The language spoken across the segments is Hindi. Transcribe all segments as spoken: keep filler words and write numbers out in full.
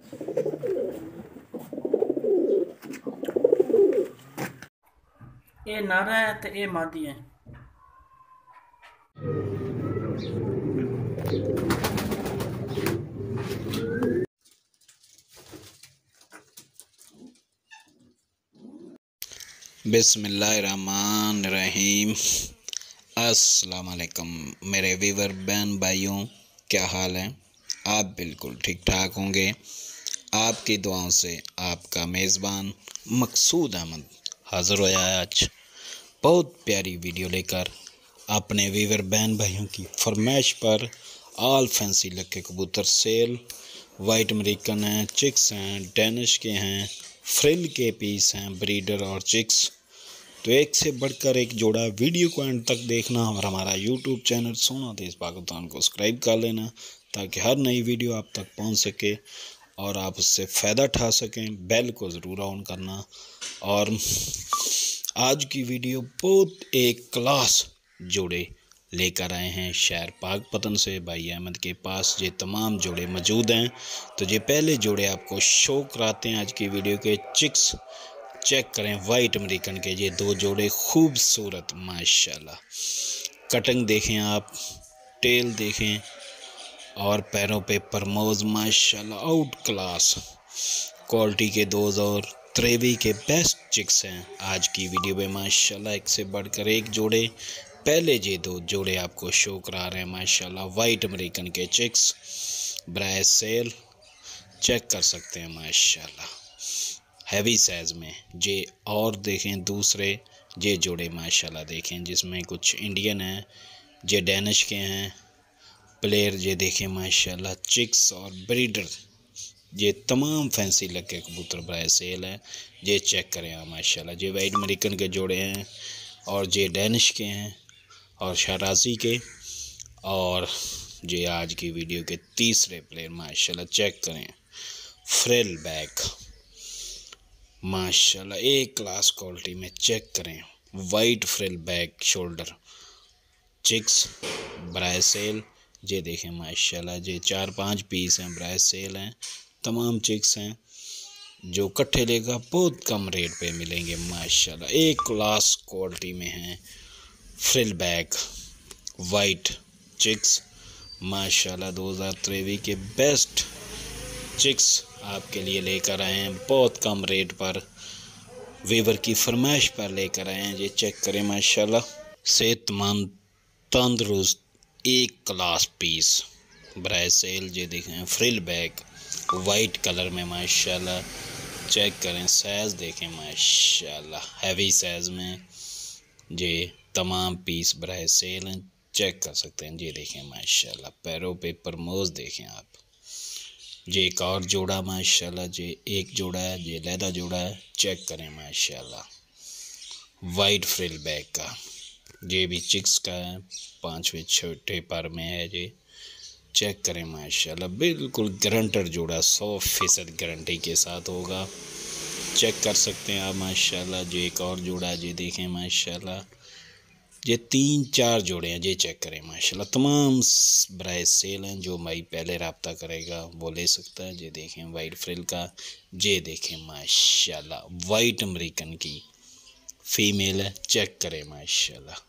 ये नर है तो ये मादी है। बिस्मिल्लाहिर्रहमानिर्रहीम। अस्सलाम वालेकुम मेरे वीवर बहन भाइयों, क्या हाल है? आप बिल्कुल ठीक ठाक होंगे। आपकी दुआओं से आपका मेज़बान मकसूद अहमद हाज़िर होया है आज बहुत प्यारी वीडियो लेकर। अपने वीवर बहन भाइयों की फरमाइश पर आल फैंसी लक्के कबूतर सेल, वाइट अमेरिकन हैं, चिक्स हैं, डेनिश के हैं, फ्रिल के पीस हैं, ब्रीडर और चिक्स। तो एक से बढ़कर एक जोड़ा। वीडियो को एंड तक देखना और हमारा यूट्यूब चैनल सोना देश पाकिस्तान को सब्सक्राइब कर लेना ताकि हर नई वीडियो आप तक पहुंच सके और आप उससे फ़ायदा उठा सकें। बेल को ज़रूर ऑन करना। और आज की वीडियो बहुत एक क्लास जोड़े लेकर आए हैं शहर पाकपतन से। भाई अहमद के पास ये तमाम जोड़े मौजूद हैं। तो ये पहले जोड़े आपको शो कराते हैं आज की वीडियो के। चिक्स चेक करें, वाइट अमेरिकन के ये दो जोड़े खूबसूरत माशाल्लाह। कटिंग देखें आप, टेल देखें और पैरों पे परमोज माशाल्लाह आउट क्लास क्वालिटी के दो और त्रेवी के बेस्ट चिक्स हैं आज की वीडियो में माशाल्लाह। एक से बढ़कर एक जोड़े। पहले ये दो जोड़े आपको शो करा रहे हैं माशाल्लाह। वाइट अमेरिकन के चिक्स ब्राय सेल चेक कर सकते हैं माशाल्लाह हैवी साइज़ में जे। और देखें दूसरे जे जोड़े माशाल्लाह देखें जिसमें कुछ इंडियन हैं, जे डेनिश के हैं प्लेयर। जे देखें माशाल्लाह चिक्स और ब्रीडर ये तमाम फैंसी लगे कबूतर ब्राय सेल हैं। ये चेक करें आप माशाल्लाह। जे वाइट अमेरिकन के जोड़े हैं और जे डेनिश के हैं और शराजी के। और जे आज की वीडियो के तीसरे प्लेयर माशाल्लाह चेक करें फ्रिल बैक माशाल्लाह एक क्लास क्वालिटी में। चेक करें white frill back shoulder chicks ब्राय सेल। ये देखें माशाल्लाह ये चार पांच पीस हैं, ब्राय सेल हैं, तमाम चिक्स हैं जो इकट्ठे लेगा बहुत कम रेट पे मिलेंगे माशाल्लाह। एक क्लास क्वालिटी में हैं फ्रिल बैक वाइट चिक्स माशाल्लाह। दो हज़ार तेईस के बेस्ट चिक्स आपके लिए लेकर आए हैं बहुत कम रेट पर, वीवर की फरमाइश पर लेकर आए हैं। ये चेक करें माशाल्लाह सेहतमंद तंदुरुस्त एक क्लास पीस ब्राय सेल। ये देखें फ्रिल बैक वाइट कलर में माशाल्लाह। चेक करें साइज़ देखें माशाल्लाह हैवी साइज़ में ये तमाम पीस ब्राय सेल हैं। चेक कर सकते हैं। ये देखें माशाल्लाह पैरों पे परमोज देखें आप। ये एक और जोड़ा माशाल्लाह। ये एक जोड़ा है, ये लहदा जोड़ा है। चेक करें माशाल्लाह वाइट फ्रिल बैक का। ये भी चिक्स का है, पाँचवें छोटे पर में है। ये चेक करें माशाल्लाह बिल्कुल गारंटर जोड़ा सौ फीसद गारंटी के साथ होगा। चेक कर सकते हैं आप माशाल्लाह। ये एक और जोड़ा है, ये देखें माशाल्लाह। ये तीन चार जोड़े हैं, ये चेक करें माशाल्लाह। तमाम ब्राय सेल हैं, जो भाई पहले रब्ता करेगा वो ले सकता है। ये देखें वाइट फ्रिल का। ये देखें माशाल्लाह वाइट अमेरिकन की फीमेल है। चेक करें माशाल्लाह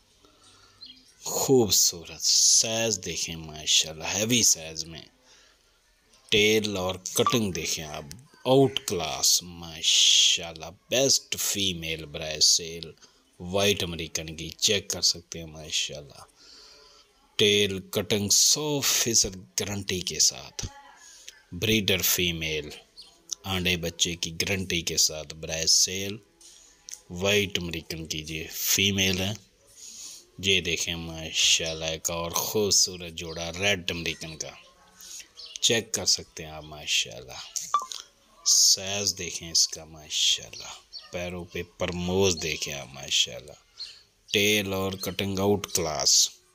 खूबसूरत साइज़ देखें माशाल्लाह हैवी साइज़ में। टेल और कटिंग देखें आप आउट क्लास माशाल्लाह। बेस्ट फीमेल ब्राय सेल वाइट अमेरिकन की। चेक कर सकते हैं माशाल्लाह टेल कटिंग सौ फीसद गारंटी के साथ। ब्रीडर फीमेल आंडे बच्चे की गारंटी के साथ ब्राय सेल वाइट अमेरिकन की ये फीमेल है। ये देखें माशाल्लाह एक और खूबसूरत जोड़ा रेड अमेरिकन का। चेक कर सकते हैं आप माशाल्लाह साइज़ देखें इसका माशाल्लाह। पैरों पे परमोज देखें आप माशाल्लाह। टेल और कटिंग आउट क्लास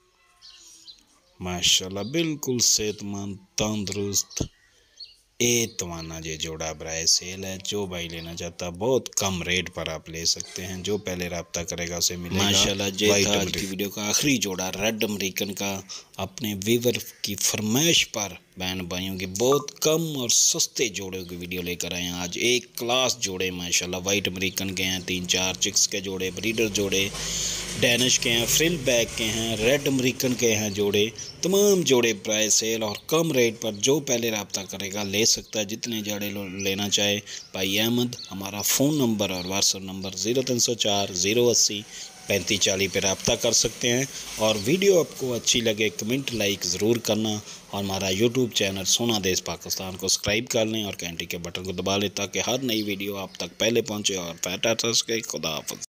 माशाल्लाह बिल्कुल सेहतमंद तंदुरुस्त ए तवाना ये जोड़ा ब्राय सेल है। जो भाई लेना चाहता बहुत कम रेट पर आप ले सकते हैं। जो पहले रब्ता करेगा उसे मिलेगा माशाल्लाह। ये था आज की वीडियो का आखिरी जोड़ा रेड अमेरिकन का। अपने वीवर की फरमाइश पर बहन भाइयों की बहुत कम और सस्ते जोड़े की वीडियो लेकर आए हैं। आज एक क्लास जोड़े माशाल्लाह वाइट अमेरिकन के हैं, तीन चार चिक्स के जोड़े, ब्रीडर जोड़े, डैनिश के हैं, फ्रिल बैक के हैं, रेड अमेरिकन के हैं जोड़े। तमाम जोड़े प्राइस सेल और कम रेट पर जो पहले रब्ता करेगा ले सकता है। जितने जोड़े लेना चाहे भाई अहमद, हमारा फ़ोन नंबर और व्हाट्सअप नंबर ज़ीरो तीन सौ चार ज़ीरो अस्सी पैंतीस चालीस पर रब्ता कर सकते हैं। और वीडियो आपको अच्छी लगे कमेंट लाइक ज़रूर करना और हमारा यूट्यूब चैनल सोना देश पाकिस्तान को सब्सक्राइब कर लें और घंटी के बटन को दबा लें ताकि हर नई वीडियो आप तक पहले पहुंचे और फैटा सके। खुदा हाफ़िज़।